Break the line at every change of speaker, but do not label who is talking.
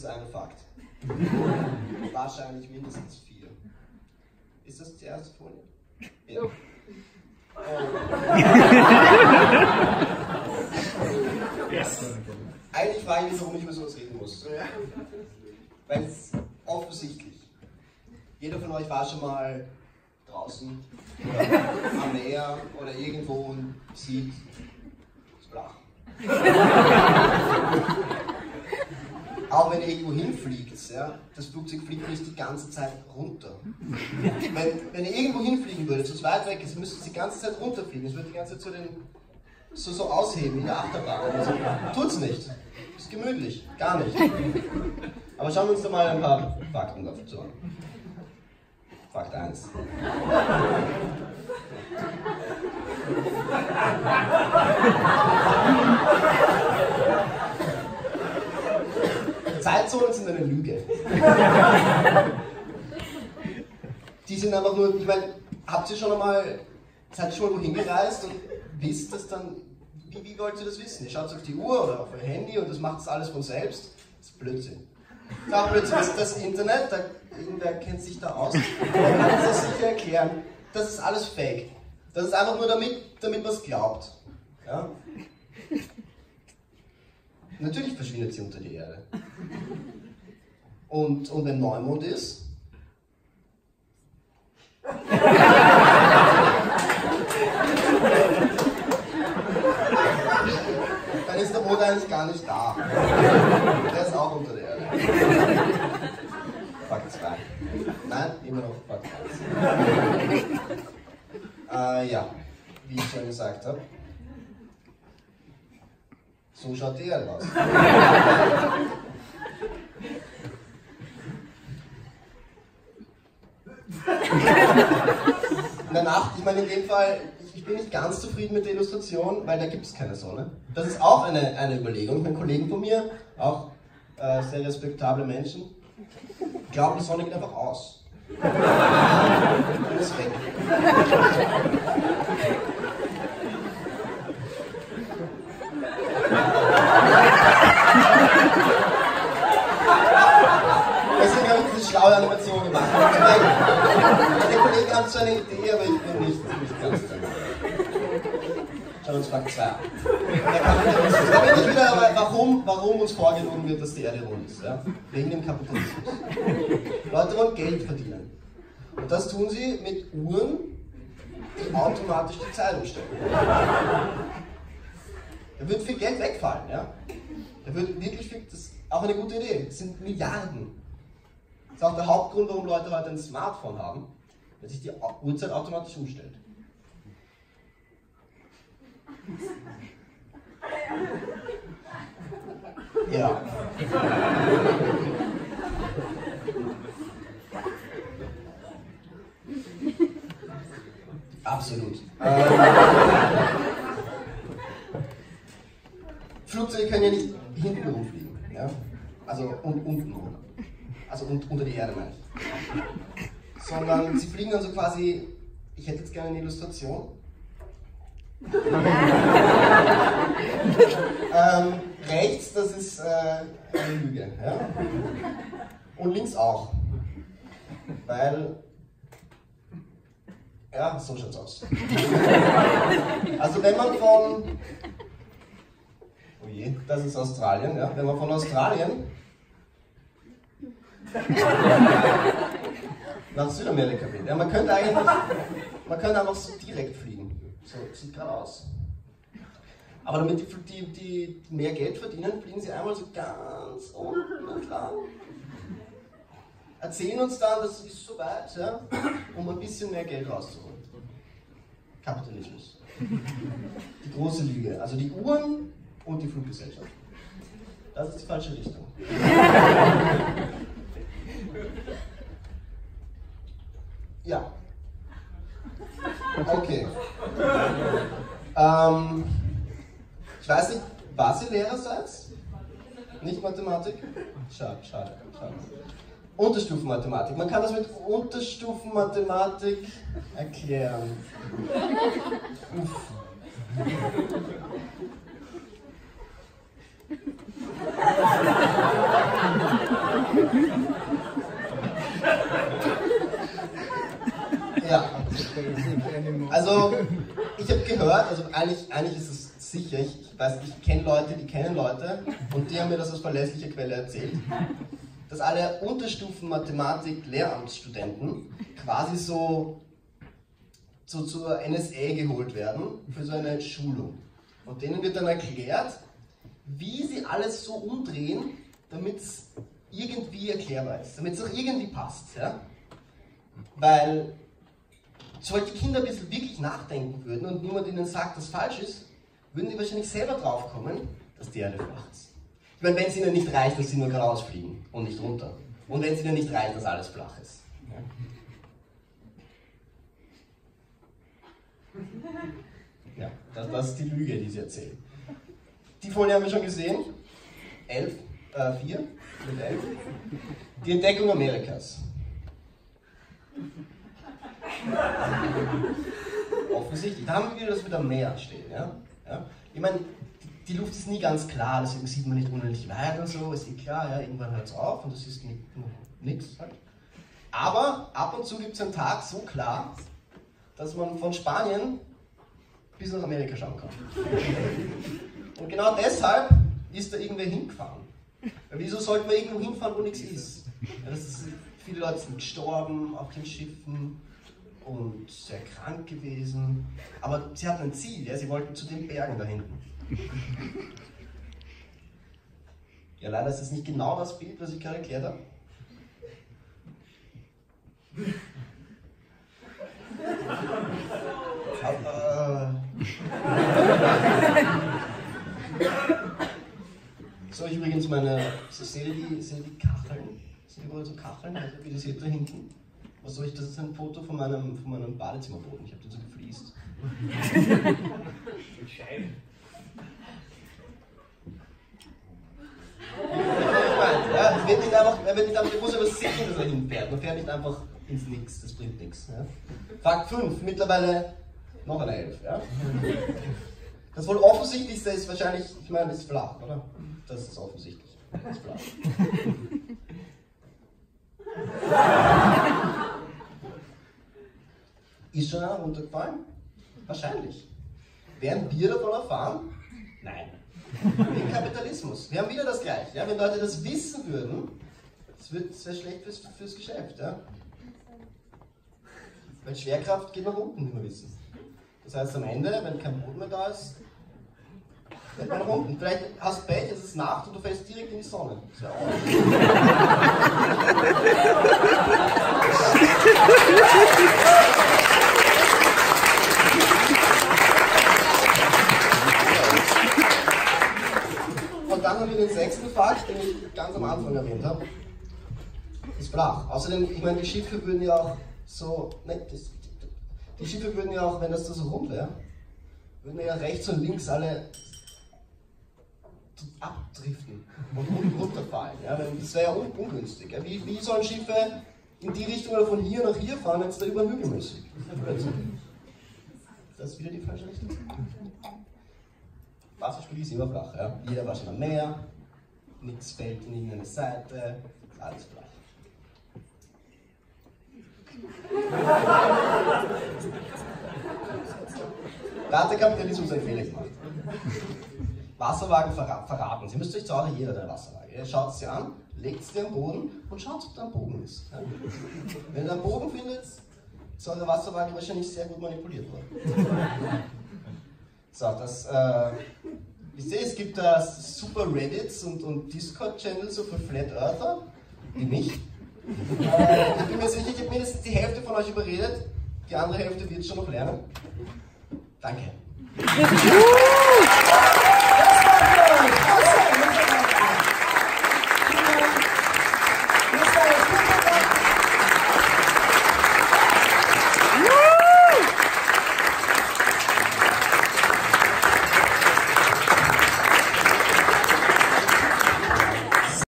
mindestens einen Fakt. Wahrscheinlich mindestens 4. Ist das die erste Folie? Ja. Oh. Yes. Eigentlich frage ich mich, warum ich über sowas reden muss. Weil es offensichtlich. Jeder von euch war schon mal draußen oder am Meer oder irgendwo und sieht, es ist flach. Auch wenn ihr irgendwo hinfliegt, ja, das Flugzeug fliegt nicht die ganze Zeit runter. Wenn ihr irgendwo hinfliegen würdet, so weit weg ist, müsst ihr die ganze Zeit runterfliegen. Es wird die ganze Zeit so ausheben in der Achterbahn. Also, tut's nicht. Ist gemütlich. Gar nicht. Aber schauen wir uns doch mal ein paar Fakten dazu an. Fakt 1. Zeitzonen sind eine Lüge. Die sind einfach nur, ich meine, seid ihr schon mal wohin gereist und wisst das dann, wie wollt ihr das wissen? Ihr schaut auf die Uhr oder auf euer Handy und das macht das alles von selbst. Das ist Blödsinn. Das ist auch Blödsinn. Das Internet, irgendwer kennt sich da aus, der kann das sicher erklären. Das ist alles Fake. Das ist einfach nur damit man es glaubt. Ja? Natürlich verschwindet sie unter die Erde. Und wenn Neumond ist, dann ist der Mond eigentlich gar nicht da. Der ist auch unter der Erde. Fakt 2. Nein, immer noch Fakt 1. Ja, wie ich schon gesagt habe. So schaut die Erde aus. In der Nacht, ich meine in dem Fall, ich bin nicht ganz zufrieden mit der Illustration, weil da gibt es keine Sonne. Das ist auch eine Überlegung. Mein Kollegen von mir, auch sehr respektable Menschen, glauben, die Sonne geht einfach aus. Und ist weg. Deswegen habe ich diese schlaue Animation gemacht. Der Kollege hat so eine Idee, aber ich bin nicht ganz dran. Schauen wir uns Fakt 2 an. Da bin ich wieder, warum uns vorgenommen wird, dass die Erde rund ist. Ja? Wegen dem Kapitalismus. Leute wollen Geld verdienen. Und das tun sie mit Uhren, die automatisch die Zeit umstellen. Da wird viel Geld wegfallen. Ja? Da wird wirklich viel, das ist auch eine gute Idee. Das sind Milliarden. Das ist auch der Hauptgrund, warum Leute heute ein Smartphone haben, weil sich die Uhrzeit automatisch umstellt. Ja. Absolut. Flugzeuge können ja nicht hinten rumfliegen, ja? Also unten rum. Also unter die Erde meine ich. Sondern sie fliegen dann so quasi, ich hätte jetzt gerne eine Illustration. Rechts, das ist eine Lüge. Ja? Und links auch. Weil, ja, so schaut's aus. Also wenn man von, oh je, das ist Australien, ja? Wenn man von Australien nach Südamerika will. Ja, man könnte einfach so direkt fliegen. So sieht gerade aus. Aber damit die mehr Geld verdienen, fliegen sie einmal so ganz unten entlang. Erzählen uns dann, das ist soweit, ja, um ein bisschen mehr Geld rauszuholen. Kapitalismus. Die große Lüge. Also die Uhren und die Fluggesellschaft. Das ist die falsche Richtung. Ja. Okay. Ich weiß nicht, was ihr Lehrer seid? Nicht Mathematik? Schade. Unterstufenmathematik. Man kann das mit Unterstufenmathematik erklären. Uff. Ja, also ich habe gehört, also eigentlich ist es sicher, ich weiß, ich kenne Leute, die kennen Leute und die haben mir das aus verlässlicher Quelle erzählt, dass alle Unterstufen-Mathematik-Lehramtsstudenten quasi so zur NSA geholt werden für so eine Schulung. Und denen wird dann erklärt, wie sie alles so umdrehen, damit es irgendwie erklärbar ist, damit es auch irgendwie passt. Ja? Weil solche Kinder ein bisschen wirklich nachdenken würden und niemand ihnen sagt, dass falsch ist, würden die wahrscheinlich selber drauf kommen, dass die Erde flach ist. Ich meine, wenn es ihnen nicht reicht, dass sie nur geradeaus fliegen und nicht runter. Und wenn es ihnen nicht reicht, dass alles flach ist. Ja, das ist die Lüge, die sie erzählen. Die Folie haben wir schon gesehen. 4 mit 11. Die Entdeckung Amerikas. Offensichtlich. Da haben wir wieder das mit am Meer stehen. Ja? Ich meine, die Luft ist nie ganz klar, deswegen sieht man nicht unendlich weit und so, ist eh klar, ja? Irgendwann hört es auf und das ist nichts. Halt. Aber ab und zu gibt es einen Tag so klar, dass man von Spanien bis nach Amerika schauen kann. Und genau deshalb ist da irgendwer hingefahren. Weil wieso sollten wir irgendwo hinfahren, wo nichts ist? Ja, viele Leute sind gestorben auf den Schiffen und sehr krank gewesen. Aber sie hatten ein Ziel, ja? Sie wollten zu den Bergen da hinten. Ja, leider ist das nicht genau das Bild, was ich gerade erklärt habe. So, ich übrigens seht ihr die Kacheln? Seht ihr überall so Kacheln? Also, wie ihr seht da hinten? Was soll ich, das ist ein Foto von meinem Badezimmerboden. Ich habe den so gefliest. Scheiben. Ja, es wird nicht einfach, er muss aber sehen, dass er hinfährt. Man fährt nicht einfach ins Nix, das bringt nichts. Ja. Fakt 5, mittlerweile noch eine 11. Ja. Das wohl offensichtlichste ist wahrscheinlich, ich meine, das ist flach, oder? Das ist offensichtlich. Das ist flach. Ist schon einer runtergefallen? Wahrscheinlich. Werden wir davon erfahren? Nein. Wegen Kapitalismus. Wir haben wieder das Gleiche. Ja? Wenn Leute das wissen würden, das wäre schlecht fürs Geschäft. Ja? Weil Schwerkraft geht nach unten, wie wir wissen. Das heißt, am Ende, wenn kein Boden mehr da ist, fällt man nach unten. Vielleicht hast du Pech, es ist Nacht und du fällst direkt in die Sonne. Das wäre auch Und dann haben wir den 6. Fakt, den ich ganz am Anfang erwähnt habe. Ist flach. Außerdem, ich meine, die Schiffe würden ja auch so. Die Schiffe würden ja auch, wenn das da so rund wäre, würden ja rechts und links alle abdriften und runterfallen. Ja? Das wäre ja ungünstig. Ja? Wie sollen Schiffe in die Richtung oder von hier nach hier fahren, wenn es da über den Hügel müssen? Das ist wieder die falsche Richtung. Wasserspiegel ist immer flach. Ja? Jeder war schon am Meer, nichts fällt in irgendeine Seite, ist alles flach. Da hat der Kapitalismus einen Fehler gemacht. Wasserwagen verraten. Sie müsst euch zu Hause jeder eine Wasserwaage. Ihr schaut sie an, legt sie am Boden und schaut, ob da ein Bogen ist. Ja? Wenn ihr einen Bogen findet, ist eure Wasserwaage wahrscheinlich sehr gut manipuliert worden. So, ich sehe, es gibt da super Reddits und Discord-Channels so für Flat Earther, wie mich. Ich bin mir sicher, ich habe mindestens die Hälfte von euch überredet, die andere Hälfte wird schon noch lernen. Danke.